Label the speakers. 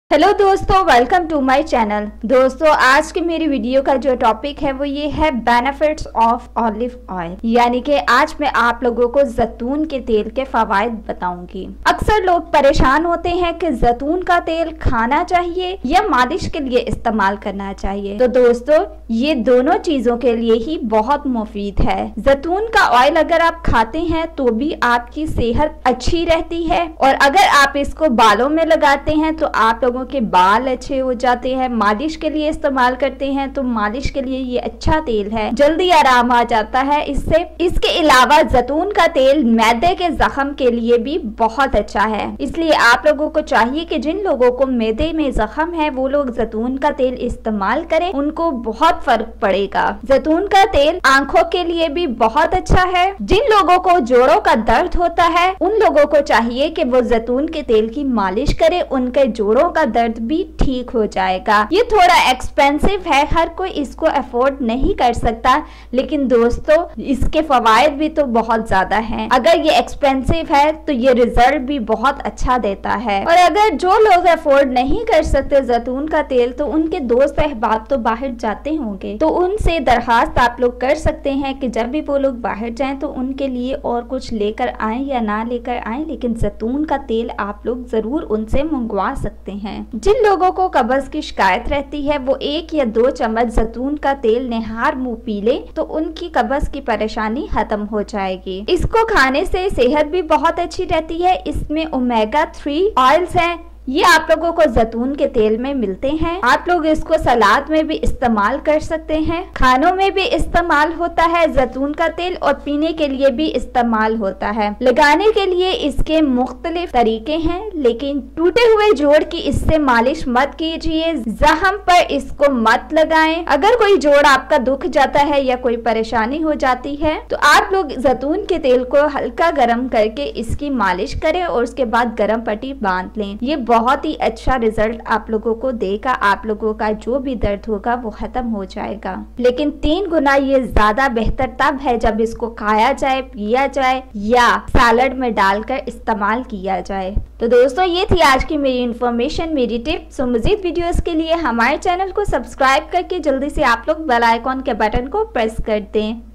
Speaker 1: Hello दोस्तों, welcome to my channel. दोस्तों, आज की मेरी वीडियो का जो टॉपिक है वो ये है बेनिफिट्स ऑफ ऑलिव ऑयल, यानी कि आज मैं आप लोगों को जैतून के तेल के फवायद बताऊंगी। अक्सर लोग परेशान होते हैं कि जैतून का तेल खाना चाहिए या मालिश के लिए इस्तेमाल करना चाहिए। तो दोस्तों, ये दोनों चीजों के लिए ही बहुत मुफीद है। जैतून का ऑयल अगर आप खाते हैं तो भी आपकी सेहत अच्छी रहती है, और अगर आप इसको बालों में लगाते हैं तो आप लोगों के बाल अच्छे हो जाते हैं। मालिश के लिए इस्तेमाल करते हैं तो मालिश के लिए ये अच्छा तेल है, जल्दी आराम आ जाता है इससे। इसके अलावा जैतून का तेल मैदे के जख्म के लिए भी बहुत अच्छा है, इसलिए आप लोगों को चाहिए कि जिन लोगों को मैदे में जख्म है वो लोग जैतून का तेल इस्तेमाल करें, उनको बहुत फर्क पड़ेगा। जैतून का तेल आंखों के लिए भी बहुत अच्छा है। जिन लोगों को जोड़ों का दर्द होता है उन लोगों को चाहिए कि वो जैतून के तेल की मालिश करें, उनके जोड़ों का दर्द भी ठीक हो जाएगा। ये थोड़ा एक्सपेंसिव है, हर कोई इसको अफोर्ड नहीं कर सकता, लेकिन दोस्तों इसके फवायद भी तो बहुत ज्यादा हैं। अगर ये एक्सपेंसिव है तो ये रिजल्ट भी बहुत अच्छा देता है। और अगर जो लोग अफोर्ड नहीं कर सकते जैतून का तेल, तो उनके दोस्त अहबाब तो बाहर जाते होंगे, तो उनसे दरखास्त आप लोग कर सकते हैं कि जब भी वो लोग बाहर जाएं तो उनके लिए और कुछ लेकर आए या ना लेकर आए, लेकिन जैतून का तेल आप लोग जरूर उनसे मंगवा सकते हैं। जिन लोगों को कब्ज की शिकायत रहती है वो 1 या 2 चम्मच जैतून का तेल निहार मुंह पी ले तो उनकी कब्ज की परेशानी खत्म हो जाएगी। इसको खाने से सेहत भी बहुत अच्छी रहती है। इसमें ओमेगा 3 ऑयल्स हैं, ये आप लोगों को जैतून के तेल में मिलते हैं। आप लोग इसको सलाद में भी इस्तेमाल कर सकते हैं, खानों में भी इस्तेमाल होता है जैतून का तेल, और पीने के लिए भी इस्तेमाल होता है। लगाने के लिए इसके मुख्तलिफ तरीके हैं, लेकिन टूटे हुए जोड़ की इससे मालिश मत कीजिए, जख्म पर इसको मत लगाएं। अगर कोई जोड़ आपका दुख जाता है या कोई परेशानी हो जाती है तो आप लोग जैतून के तेल को हल्का गर्म करके इसकी मालिश करें और उसके बाद गर्म पट्टी बांध लें। ये बहुत ही अच्छा रिजल्ट आप लोगों को देगा। आप लोगों का जो भी दर्द होगा वो खत्म हो जाएगा। लेकिन 3 गुना ये ज्यादा बेहतर तब है जब इसको खाया जाए, पिया जाए या सैलड में डालकर इस्तेमाल किया जाए। तो दोस्तों, ये थी आज की मेरी इन्फॉर्मेशन, मेरी टिप्स। तो मजीद वीडियोस के लिए हमारे चैनल को सब्सक्राइब करके जल्दी से आप लोग बेल आइकॉन के बटन को प्रेस कर दें।